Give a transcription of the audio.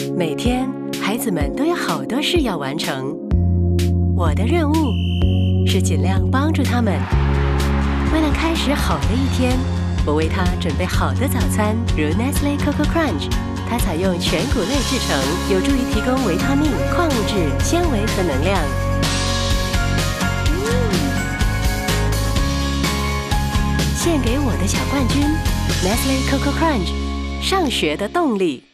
每天，孩子们都有好多事要完成。我的任务是尽量帮助他们。为了开始好的一天，我为他准备好的早餐，如 NESTLÉ KOKO KRUNCH。它采用全谷类制成，有助于提供维他命、矿物质、纤维和能量。献给我的小冠军 ，NESTLÉ KOKO KRUNCH， 上学的动力。